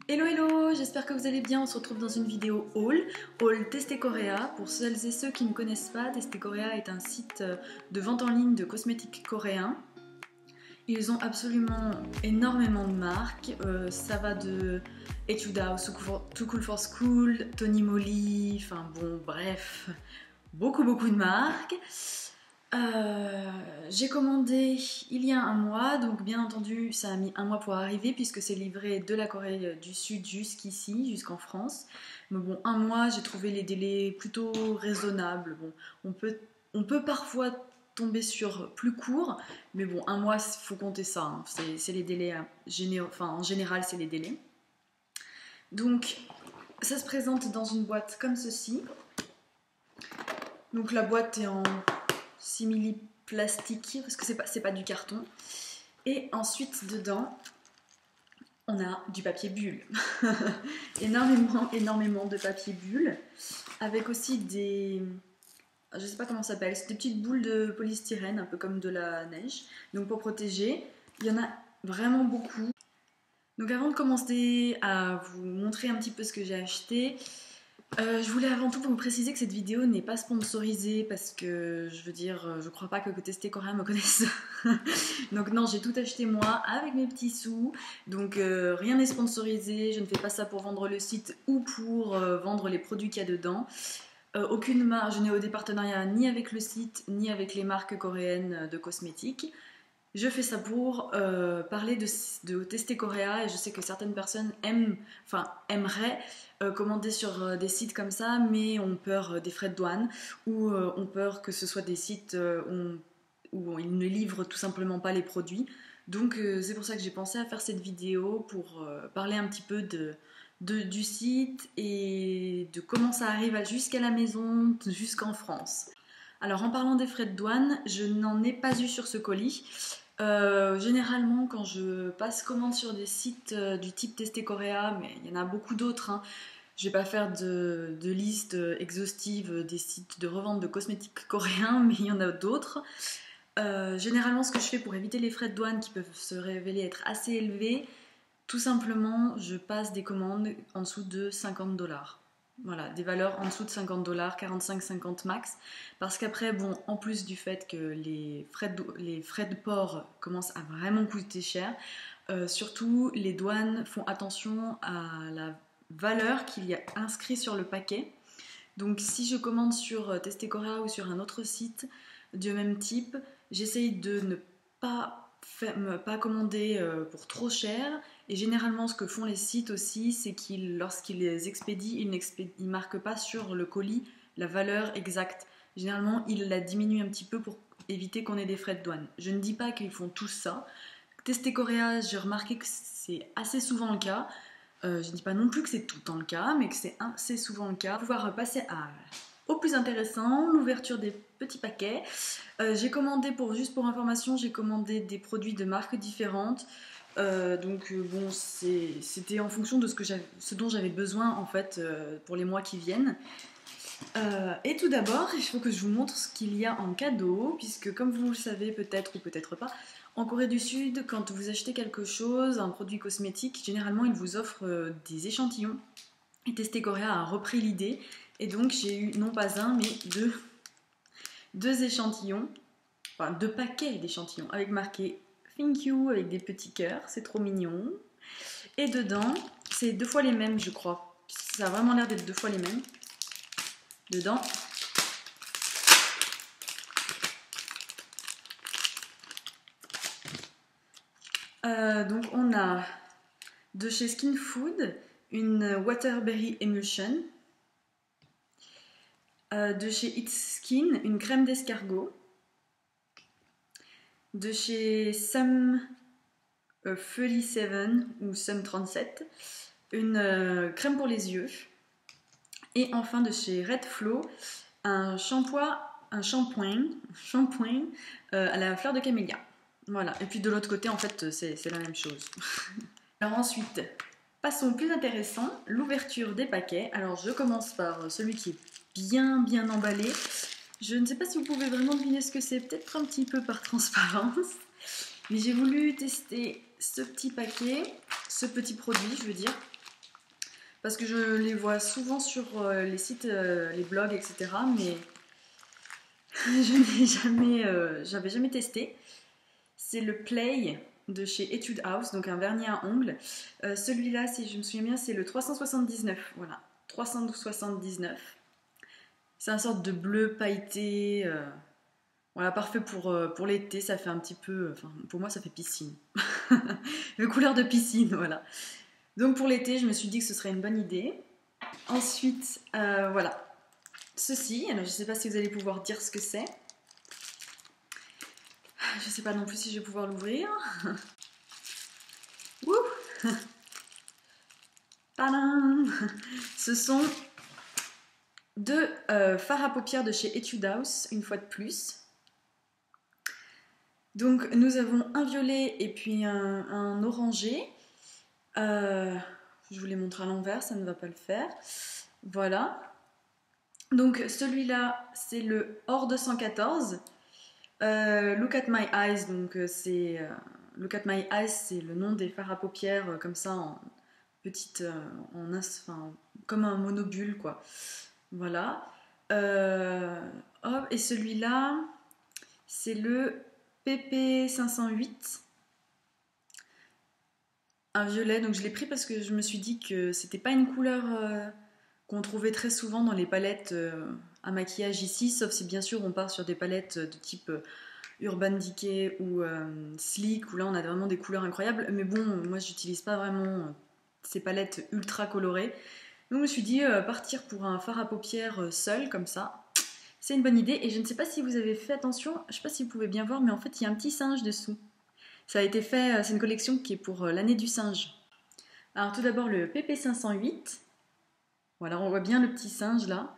Hello hello, j'espère que vous allez bien, on se retrouve dans une vidéo haul Testecorea. Pour celles et ceux qui ne connaissent pas, Testecorea est un site de vente en ligne de cosmétiques coréens. Ils ont absolument énormément de marques, ça va de Etude House, Too Cool for School, Tony Moly, enfin bon bref, beaucoup de marques. J'ai commandé il y a un mois, donc bien entendu ça a mis un mois pour arriver puisque c'est livré de la Corée du Sud jusqu'ici, jusqu'en France. Mais bon, un mois, j'ai trouvé les délais plutôt raisonnables. Bon, on peut parfois tomber sur plus court, mais bon, un mois, il faut compter ça, hein. C'est les délais, en général, c'est les délais. Donc, ça se présente dans une boîte comme ceci. Donc la boîte est en simili plastique parce que c'est pas du carton. Et ensuite dedans on a du papier bulle. énormément de papier bulle avec aussi des, je sais pas comment ça s'appelle, c'est des petites boules de polystyrène un peu comme de la neige, donc pour protéger. Il y en a vraiment beaucoup. Donc avant de commencer à vous montrer un petit peu ce que j'ai acheté, je voulais avant tout vous préciser que cette vidéo n'est pas sponsorisée parce que je veux dire, je crois pas que Testecorea me connaisse. Donc non, j'ai tout acheté moi avec mes petits sous. Donc rien n'est sponsorisé, je ne fais pas ça pour vendre le site ou pour vendre les produits qu'il y a dedans. Aucune marque, je n'ai des partenariats ni avec le site ni avec les marques coréennes de cosmétiques. Je fais ça pour parler de Testecorea et je sais que certaines personnes aimeraient commander sur des sites comme ça, mais ont peur des frais de douane ou ont peur que ce soit des sites où ils ne livrent tout simplement pas les produits. Donc c'est pour ça que j'ai pensé à faire cette vidéo pour parler un petit peu du site et de comment ça arrive jusqu'à la maison, jusqu'en France. Alors en parlant des frais de douane, je n'en ai pas eu sur ce colis. Généralement quand je passe commande sur des sites du type Testecorea, mais il y en a beaucoup d'autres, hein. Je vais pas faire de liste exhaustive des sites de revente de cosmétiques coréens, mais il y en a d'autres. Généralement ce que je fais pour éviter les frais de douane qui peuvent se révéler être assez élevés, tout simplement je passe des commandes en dessous de 50$. Voilà, des valeurs en dessous de 50$, 45-50 max. Parce qu'après, bon, en plus du fait que les frais de port commencent à vraiment coûter cher, surtout les douanes font attention à la valeur qu'il y a inscrit sur le paquet. Donc si je commande sur Testecorea ou sur un autre site du même type, j'essaye de ne pas commander pour trop cher. Et généralement ce que font les sites aussi, c'est qu'ils, lorsqu'ils les expédient, ils ne marquent pas sur le colis la valeur exacte. Généralement ils la diminuent un petit peu pour éviter qu'on ait des frais de douane. Je ne dis pas qu'ils font tous ça. Testecorea, j'ai remarqué que c'est assez souvent le cas. Je ne dis pas non plus que c'est tout le temps le cas, mais que c'est assez souvent le cas. Pouvoir passer au plus intéressant, l'ouverture des petits paquets. J'ai commandé, juste pour information, j'ai commandé des produits de marques différentes. Bon, c'était en fonction de ce dont j'avais besoin en fait pour les mois qui viennent. Et tout d'abord, il faut que je vous montre ce qu'il y a en cadeau, puisque comme vous le savez peut-être ou peut-être pas, en Corée du Sud, quand vous achetez quelque chose, un produit cosmétique, généralement ils vous offrent des échantillons. Et Testecorea a repris l'idée, et donc j'ai eu non pas un, mais deux échantillons, enfin 2 paquets d'échantillons, avec marqué Thank you, avec des petits cœurs, c'est trop mignon. Et dedans, c'est 2 fois les mêmes, je crois. Ça a vraiment l'air d'être 2 fois les mêmes. Dedans, donc on a de chez Skin Food une Waterberry Emulsion, de chez It's Skin une crème d'escargot, de chez Sum 37 ou Sum 37 une crème pour les yeux, et enfin de chez Red Flow un shampoing à la fleur de camélia. Voilà, et puis de l'autre côté en fait c'est la même chose. Alors ensuite, passons au plus intéressant, l'ouverture des paquets. Alors je commence par celui qui est bien emballé. Je ne sais pas si vous pouvez vraiment deviner ce que c'est, peut-être un petit peu par transparence. Mais j'ai voulu tester ce petit paquet, ce petit produit je veux dire. parce que je les vois souvent sur les sites, les blogs, etc. Mais j'avais jamais testé. C'est le Play de chez Etude House, donc un vernis à ongles. Celui-là, si je me souviens bien, c'est le 379. Voilà, 379. C'est un sorte de bleu pailleté. Voilà, parfait pour l'été. Ça fait un petit peu. Enfin, pour moi, ça fait piscine. De couleur de piscine, voilà. Donc pour l'été, je me suis dit que ce serait une bonne idée. Ensuite, voilà. Ceci, alors je ne sais pas si vous allez pouvoir dire ce que c'est. Je ne sais pas non plus si je vais pouvoir l'ouvrir. Ouh. Tadam. Ce sont deux fards à paupières de chez Etude House, une fois de plus. Donc nous avons un violet et puis un orangé. Je vous les montre à l'envers, ça ne va pas le faire. Voilà. Donc celui-là, c'est le Or 214. Look at my eyes, donc c'est Look at my eyes, c'est le nom des fards à paupières comme ça en petite, enfin, comme un monobule quoi. Voilà. Hop, et celui-là, c'est le PP 508. Un violet, donc je l'ai pris parce que je me suis dit que c'était pas une couleur qu'on trouvait très souvent dans les palettes à maquillage ici, sauf si bien sûr on part sur des palettes de type Urban Decay ou Sleek, où là on a vraiment des couleurs incroyables. Mais bon, moi j'utilise pas vraiment ces palettes ultra colorées. Donc je me suis dit partir pour un fard à paupières seul, comme ça, c'est une bonne idée. Et je ne sais pas si vous avez fait attention, je ne sais pas si vous pouvez bien voir, mais en fait il y a un petit singe dessous. Ça a été fait, c'est une collection qui est pour l'année du singe. Alors tout d'abord le PP 508. Voilà, on voit bien le petit singe là.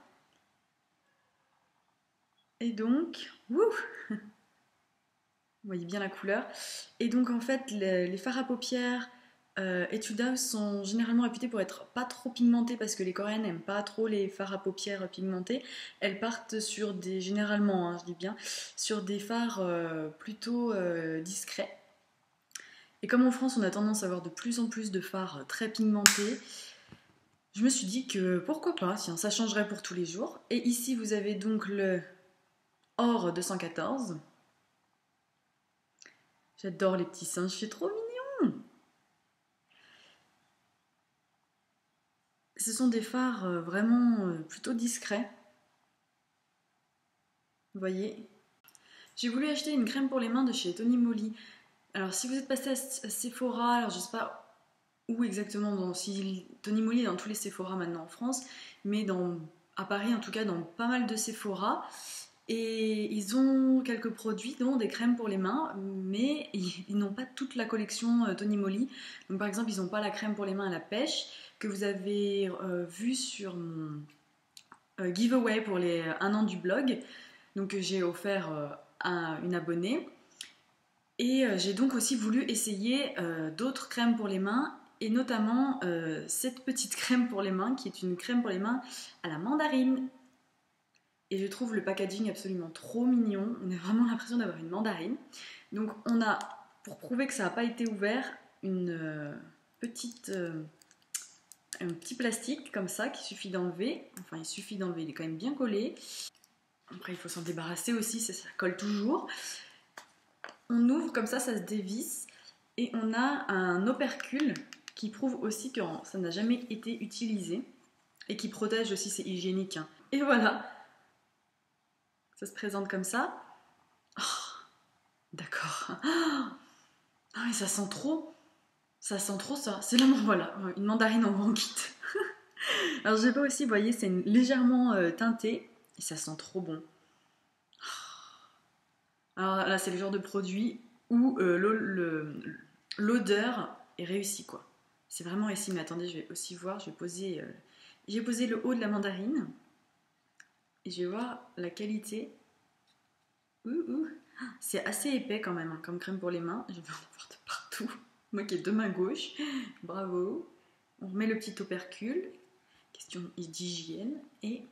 Et donc, wouh, vous voyez bien la couleur. Et donc en fait, les fards à paupières Etude House sont généralement réputés pour être pas trop pigmentés parce que les Coréennes n'aiment pas trop les fards à paupières pigmentés. Elles partent sur des, généralement, hein, je dis bien, sur des fards plutôt discrets. Et comme en France, on a tendance à avoir de plus en plus de fards très pigmentés, je me suis dit que pourquoi pas, tiens, ça changerait pour tous les jours. Et ici, vous avez donc le Or 214. J'adore les petits singes, c'est trop mignon. Ce sont des fards vraiment plutôt discrets. Vous voyez. J'ai voulu acheter une crème pour les mains de chez Tony Moly. Alors si vous êtes passé à Sephora, alors je sais pas où exactement, si Tony Moly est dans tous les Sephora maintenant en France, mais à Paris en tout cas dans pas mal de Sephora. Et ils ont quelques produits, dont des crèmes pour les mains, mais ils n'ont pas toute la collection Tony Moly. Donc par exemple, ils n'ont pas la crème pour les mains à la pêche que vous avez vue sur mon giveaway pour les 1 an du blog. Donc j'ai offert à une abonnée. Et j'ai donc aussi voulu essayer d'autres crèmes pour les mains, et notamment cette petite crème pour les mains, qui est une crème pour les mains à la mandarine. Et je trouve le packaging absolument trop mignon. On a vraiment l'impression d'avoir une mandarine. Donc on a, pour prouver que ça n'a pas été ouvert, un petit plastique comme ça qu'il suffit d'enlever. Enfin, il suffit d'enlever, il est quand même bien collé. Après, il faut s'en débarrasser aussi, ça colle toujours. On ouvre comme ça se dévisse. Et on a un opercule qui prouve aussi que ça n'a jamais été utilisé. Et qui protège aussi, c'est hygiénique. Hein. Et voilà. Ça se présente comme ça. Oh, d'accord. Ah mais ça sent trop. Ça sent trop ça. C'est là, voilà, une mandarine en grand kit. Alors j'ai pas aussi, vous voyez, c'est légèrement teinté. Et ça sent trop bon. Alors là, c'est le genre de produit où l'odeur est réussie, quoi. C'est vraiment réussi. Mais attendez, je vais aussi voir. J'ai posé le haut de la mandarine. Et je vais voir la qualité. C'est assez épais quand même, hein, comme crème pour les mains. Je vais en avoir de partout. Moi qui ai 2 mains gauches. Bravo. On remet le petit opercule. Question d'hygiène. Et...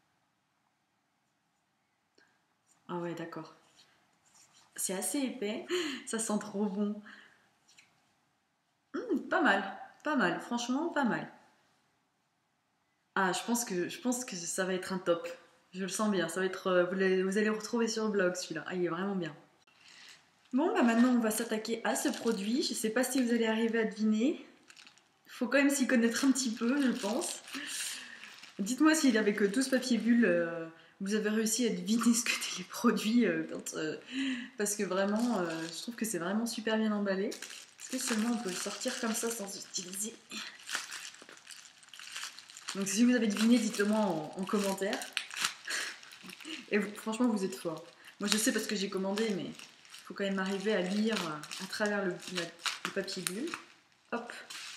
ah ouais, d'accord. C'est assez épais. Ça sent trop bon. Pas mal. Pas mal. Franchement, pas mal. Ah, je pense que ça va être un top. Je le sens bien. Ça va être, vous allez le retrouver sur le blog celui-là. Ah, il est vraiment bien. Bon, bah maintenant on va s'attaquer à ce produit. Je sais pas si vous allez arriver à deviner. Faut quand même s'y connaître un petit peu, je pense. Dites-moi si avec tout ce papier bulle, vous avez réussi à deviner ce que étaient les produits. Parce que vraiment, je trouve que c'est vraiment super bien emballé. Est-ce que seulement on peut le sortir comme ça sans utiliser? Donc si vous avez deviné, dites-le moi en commentaire. Et franchement, vous êtes forts. Moi, je sais parce que j'ai commandé, mais il faut quand même arriver à lire à travers le papier bulle. Hop.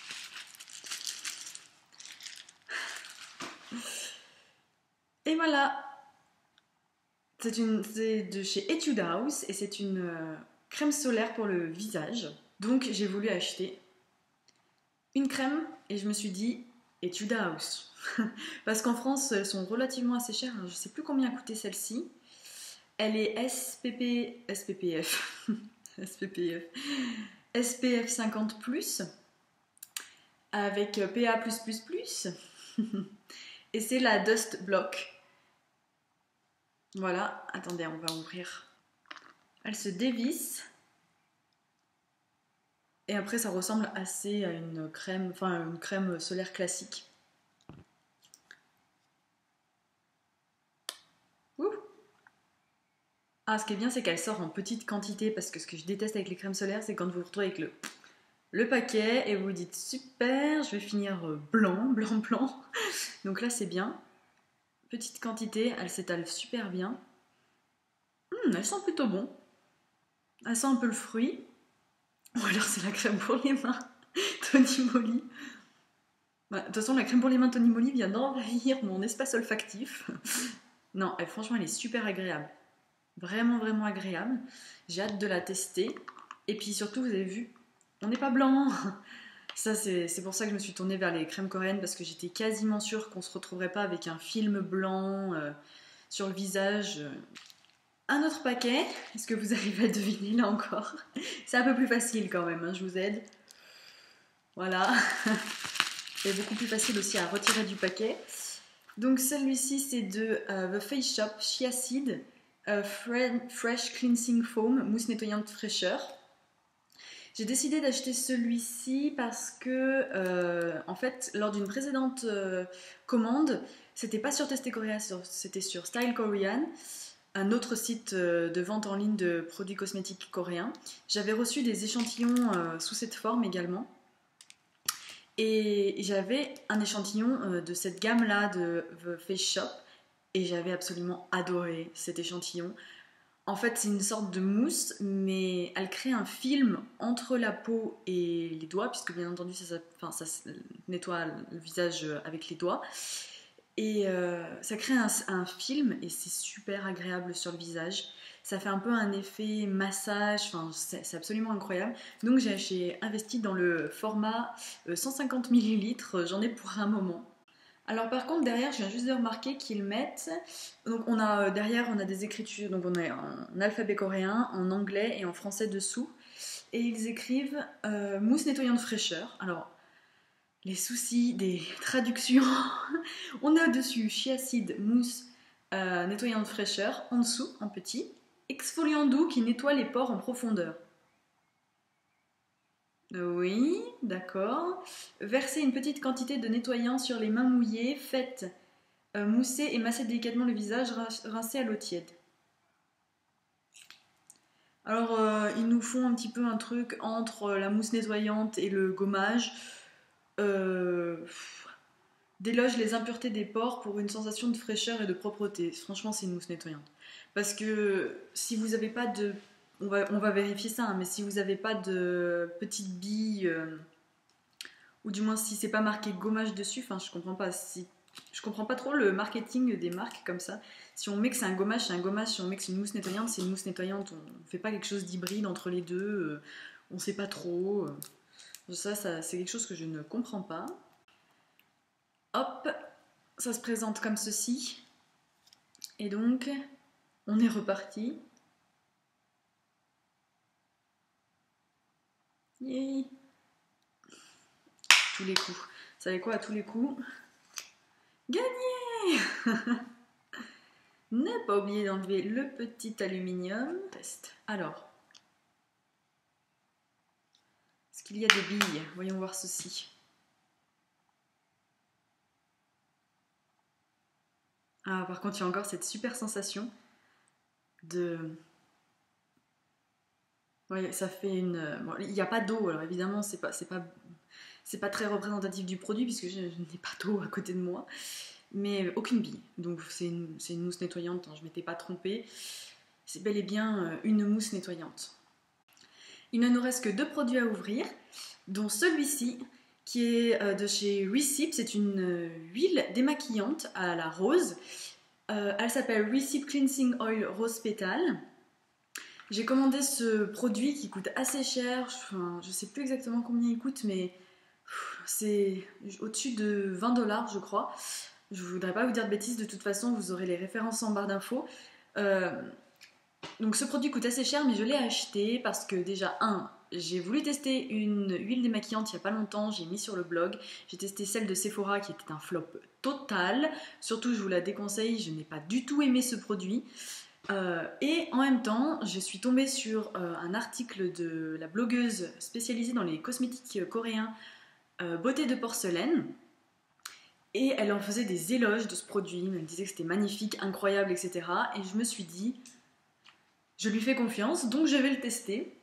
Et voilà. C'est de chez Etude House et c'est une crème solaire pour le visage. Donc, j'ai voulu acheter une crème et je me suis dit Etude House. Parce qu'en France, elles sont relativement assez chères. Je ne sais plus combien coûtait celle-ci. Elle est SPF. SPF. SPF 50+, avec PA+++. Et c'est la Dust Block. Voilà, attendez, on va ouvrir. Elle se dévisse. Et après, ça ressemble assez à une crème solaire classique. Ouh. Ah, ce qui est bien, c'est qu'elle sort en petite quantité, parce que ce que je déteste avec les crèmes solaires, c'est quand vous vous retrouvez avec le paquet et vous vous dites super, je vais finir blanc, blanc, blanc. Donc là, c'est bien. Petite quantité, elle s'étale super bien. Elle sent plutôt bon. Elle sent un peu le fruit. Ou alors c'est la crème pour les mains Tony Moly. De toute façon, la crème pour les mains Tony Moly vient d'envahir mon espace olfactif. Non, franchement, elle est super agréable. Vraiment, vraiment agréable. J'ai hâte de la tester. Et puis surtout, vous avez vu, on n'est pas blanc. Ça, c'est pour ça que je me suis tournée vers les crèmes coréennes, parce que j'étais quasiment sûre qu'on ne se retrouverait pas avec un film blanc sur le visage. Un autre paquet, est-ce que vous arrivez à deviner là encore? C'est un peu plus facile quand même, hein, je vous aide. Voilà. C'est beaucoup plus facile aussi à retirer du paquet. Donc celui-ci c'est de The Face Shop Chia Seed Fresh Cleansing Foam, mousse nettoyante fraîcheur. J'ai décidé d'acheter celui-ci parce que, en fait, lors d'une précédente commande, c'était pas sur Testé Korea, c'était sur Style Korean, un autre site de vente en ligne de produits cosmétiques coréens. J'avais reçu des échantillons sous cette forme également. Et j'avais un échantillon de cette gamme-là de The Face Shop et j'avais absolument adoré cet échantillon. En fait, c'est une sorte de mousse, mais elle crée un film entre la peau et les doigts, puisque bien entendu, ça nettoie le visage avec les doigts. Et ça crée un film et c'est super agréable sur le visage. Ça fait un peu un effet massage, c'est absolument incroyable. Donc j'ai investi dans le format 150 ml, j'en ai pour un moment. Alors par contre derrière je viens juste de remarquer qu'ils mettent, donc derrière on a des écritures, donc on a en alphabet coréen, en anglais et en français dessous, et ils écrivent mousse nettoyante fraîcheur. Alors les soucis des traductions, on a dessus chia seed mousse nettoyante fraîcheur, en dessous en petit, exfoliant doux qui nettoie les pores en profondeur. Oui, d'accord. Versez une petite quantité de nettoyant sur les mains mouillées, faites mousser et masser délicatement le visage, rincé à l'eau tiède. Alors, ils nous font un petit peu un truc entre la mousse nettoyante et le gommage. Déloge les impuretés des pores pour une sensation de fraîcheur et de propreté. Franchement, c'est une mousse nettoyante. Parce que si vous n'avez pas de... On va vérifier ça, hein, mais si vous n'avez pas de petites billes, ou du moins si c'est pas marqué gommage dessus, je comprends pas. Je comprends pas trop le marketing des marques comme ça. Si on met que c'est un gommage, c'est un gommage. Si on met que c'est une mousse nettoyante, c'est une mousse nettoyante. On fait pas quelque chose d'hybride entre les deux. On sait pas trop. Ça c'est quelque chose que je ne comprends pas. Hop, ça se présente comme ceci. Et donc, on est reparti. Yay! Tous les coups. Vous savez quoi, à tous les coups, Gagné. Ne pas oublier d'enlever le petit aluminium. Test. Alors, est-ce qu'il y a des billes? Voyons voir ceci. Ah, par contre, il y a encore cette super sensation de... Ouais, ça fait une... Bon, il n'y a pas d'eau, alors évidemment, c'est pas très représentatif du produit puisque je n'ai pas d'eau à côté de moi. Mais aucune bille. Donc c'est une mousse nettoyante, hein, je ne m'étais pas trompée. C'est bel et bien une mousse nettoyante. Il ne nous reste que 2 produits à ouvrir, dont celui-ci qui est de chez Recip. C'est une huile démaquillante à la rose. Elle s'appelle Recip Cleansing Oil Rose Petal. J'ai commandé ce produit qui coûte assez cher. Enfin, je ne sais plus exactement combien il coûte, mais c'est au-dessus de 20 $, je crois. Je ne voudrais pas vous dire de bêtises, de toute façon, vous aurez les références en barre d'infos. Donc ce produit coûte assez cher, mais je l'ai acheté parce que déjà, j'ai voulu tester une huile démaquillante il n'y a pas longtemps, j'ai mis sur le blog. J'ai testé celle de Sephora qui était un flop total. Surtout, je vous la déconseille, je n'ai pas du tout aimé ce produit. Et en même temps, je suis tombée sur un article de la blogueuse spécialisée dans les cosmétiques coréens, Beauté de porcelaine. Et elle en faisait des éloges de ce produit, elle me disait que c'était magnifique, incroyable, etc. Et je me suis dit, je lui fais confiance, donc je vais le tester.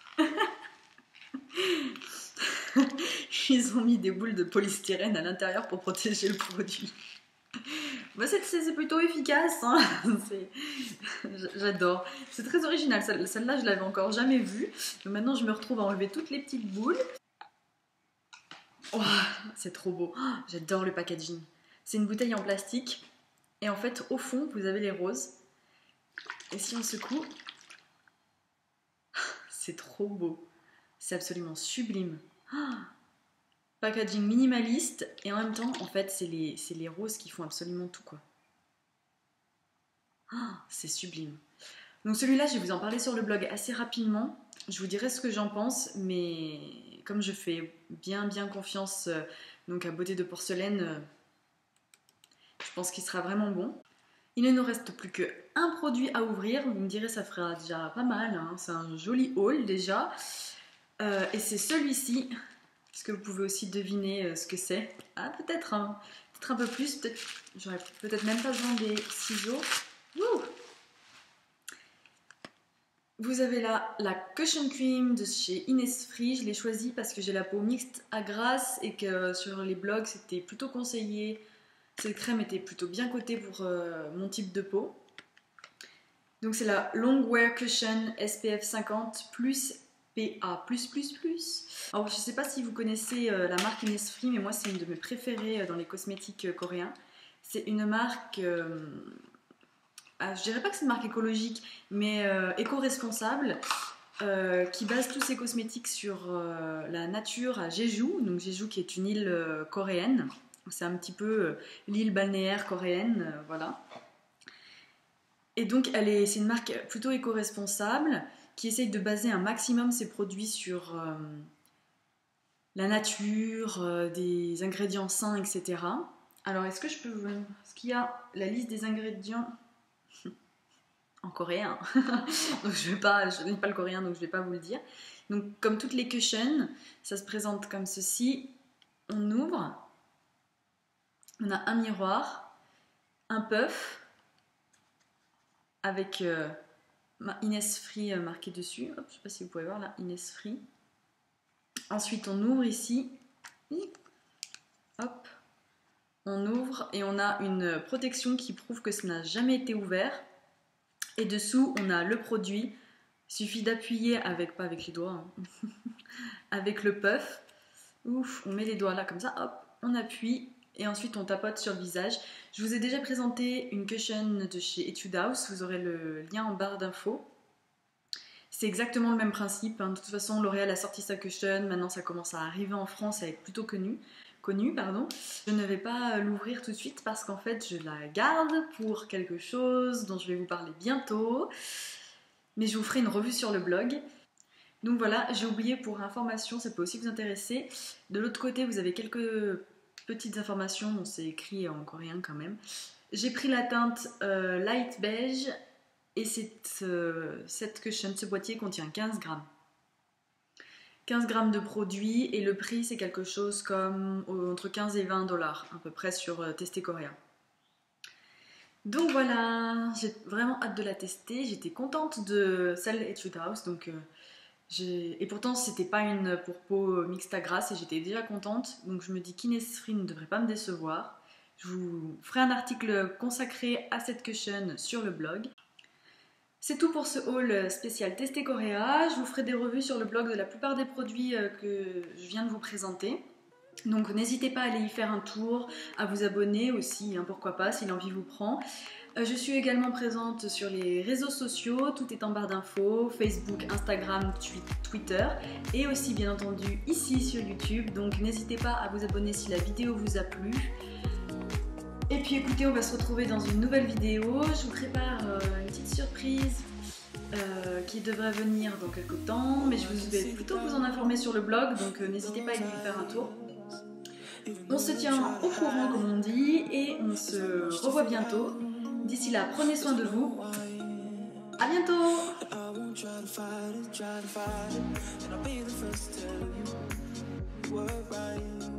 Ils ont mis des boules de polystyrène à l'intérieur pour protéger le produit. Bah c'est plutôt efficace, hein. J'adore. C'est très original, celle-là je l'avais encore jamais vue. Donc maintenant je me retrouve à enlever toutes les petites boules. Oh, c'est trop beau. Oh, j'adore le packaging. C'est une bouteille en plastique. Et en fait, au fond, vous avez les roses. Et si on secoue, c'est trop beau. C'est absolument sublime. Oh, packaging minimaliste. Et en même temps, en fait, c'est les roses qui font absolument tout, quoi. Oh, c'est sublime. Donc celui-là, je vais vous en parler sur le blog assez rapidement. Je vous dirai ce que j'en pense, mais comme je fais bien confiance donc à Beauté de porcelaine, je pense qu'il sera vraiment bon. Il ne nous reste plus qu'un produit à ouvrir. Vous me direz, ça fera déjà pas mal, hein. C'est un joli haul déjà. Et c'est celui-ci. Est-ce que vous pouvez aussi deviner ce que c'est? Ah, peut-être un peu plus. J'aurais peut-être même pas besoin des ciseaux. Ouh, vous avez là la Cushion Cream de chez Innisfree. Je l'ai choisie parce que j'ai la peau mixte à grasse et que sur les blogs c'était plutôt conseillé. Cette crème était plutôt bien cotée pour mon type de peau. Donc c'est la Long Wear Cushion SPF 50 plus PA++. Alors je ne sais pas si vous connaissez la marque Innisfree, mais moi c'est une de mes préférées dans les cosmétiques coréens. C'est une marque... je dirais pas que c'est une marque écologique, mais éco-responsable, qui base tous ses cosmétiques sur la nature à Jeju. Donc Jeju qui est une île coréenne. C'est un petit peu l'île balnéaire coréenne, voilà. Et donc c'est une marque plutôt éco-responsable qui essaye de baser un maximum ses produits sur la nature, des ingrédients sains, etc. Alors est-ce qu'il y a la liste des ingrédients en coréen? Donc je n'ai pas le coréen, donc je ne vais pas vous le dire. Donc comme toutes les cushions, ça se présente comme ceci. On ouvre, on a un miroir, un puff avec Innisfree marqué dessus. Hop, je ne sais pas si vous pouvez voir là, Innisfree. Ensuite on ouvre ici. Hop, on ouvre et on a une protection qui prouve que ça n'a jamais été ouvert. Et dessous, on a le produit. Il suffit d'appuyer pas avec les doigts, hein. Avec le puff. Ouf, on met les doigts là comme ça, hop, on appuie et ensuite on tapote sur le visage. Je vous ai déjà présenté une cushion de chez Etude House, vous aurez le lien en barre d'infos. C'est exactement le même principe, hein. De toute façon, L'Oréal a sorti sa cushion, maintenant ça commence à arriver en France, à être plutôt connu. Je ne vais pas l'ouvrir tout de suite parce qu'en fait je la garde pour quelque chose dont je vais vous parler bientôt, mais je vous ferai une revue sur le blog. Donc voilà, j'ai oublié pour information, ça peut aussi vous intéresser. De l'autre côté vous avez quelques petites informations, bon, c'est écrit en coréen quand même. J'ai pris la teinte light beige et cette cushion, ce boîtier contient 15 grammes. 15 grammes de produit et le prix c'est quelque chose comme entre 15 et 20 dollars à peu près sur Tester Korea. Donc voilà, j'ai vraiment hâte de la tester. J'étais contente de celle Etude House, donc et pourtant c'était pas une pour peau mixte à grasse et j'étais déjà contente. Donc je me dis qu'Innisfree ne devrait pas me décevoir. Je vous ferai un article consacré à cette cushion sur le blog. C'est tout pour ce haul spécial Tester Korea. Je vous ferai des revues sur le blog de la plupart des produits que je viens de vous présenter. Donc n'hésitez pas à aller y faire un tour, à vous abonner aussi, hein, pourquoi pas, si l'envie vous prend. Je suis également présente sur les réseaux sociaux, tout est en barre d'infos, Facebook, Instagram, Twitter et aussi bien entendu ici sur YouTube. Donc n'hésitez pas à vous abonner si la vidéo vous a plu. Et puis écoutez, on va se retrouver dans une nouvelle vidéo. Je vous prépare une petite surprise qui devrait venir dans quelques temps, mais je vais plutôt vous en informer sur le blog, donc n'hésitez pas à y faire un tour. On se tient au courant comme on dit et on se revoit bientôt. D'ici là, prenez soin de vous. À bientôt!